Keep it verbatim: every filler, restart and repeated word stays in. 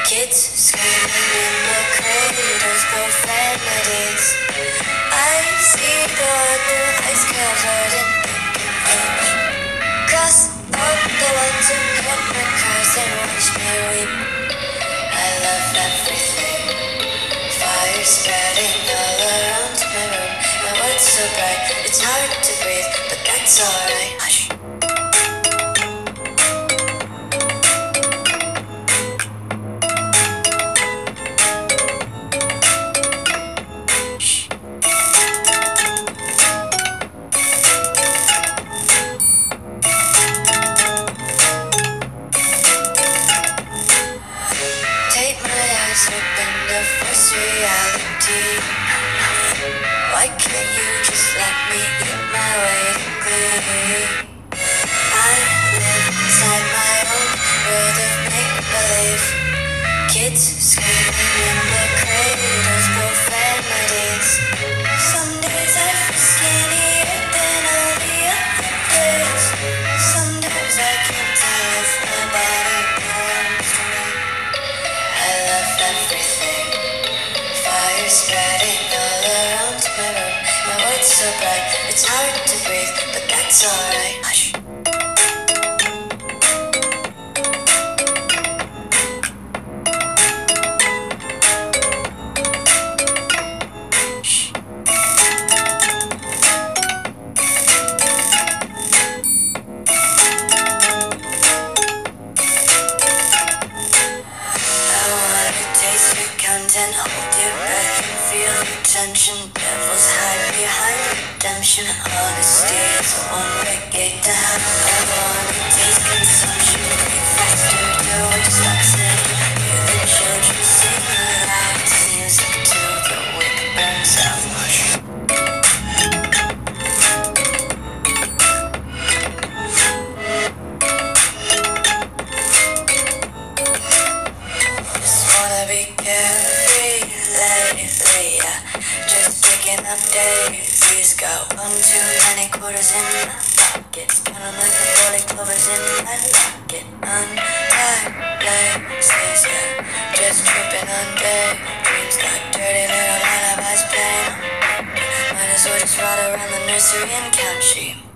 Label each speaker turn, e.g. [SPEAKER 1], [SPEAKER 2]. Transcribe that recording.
[SPEAKER 1] Kids screaming in the cradles, profanities. I see the blue eyes covered in pink and age. Cross out the ones who heard my cries and watched me weep. I love everything. Fire spreading all around my room. My world's so bright, it's hard to breathe, but that's alright. Hush. Open the first reality. Why can't you just let me eat my weight in glee? I live inside my own world of make-believe. Kids screaming in the cradles, profanities. Some days I feel skinnier than all the other days. Sometimes I can't tell if my body belongs to me. I love everything. Fire spreading all around my room. My world's so bright, it's hard to breathe, but that's alright. Hush. Content, hold your breath and feel the tension. Devils hide behind redemption. Honesty is one big gate to hell. I wanna taste consumption. Break faster to which stops it. Hear the children sing aloud. It's music till the wick burns out. Just wanna be carefree lately, yeah. Just kicking up daisies. Got one too many quarters in my pockets. Count 'em like the four-leaf clovers in my locket. Untied laces, yeah. Just tripping on daydreams. Got dirty little lullabies playing. Might as well just ride around the nursery and count sheep.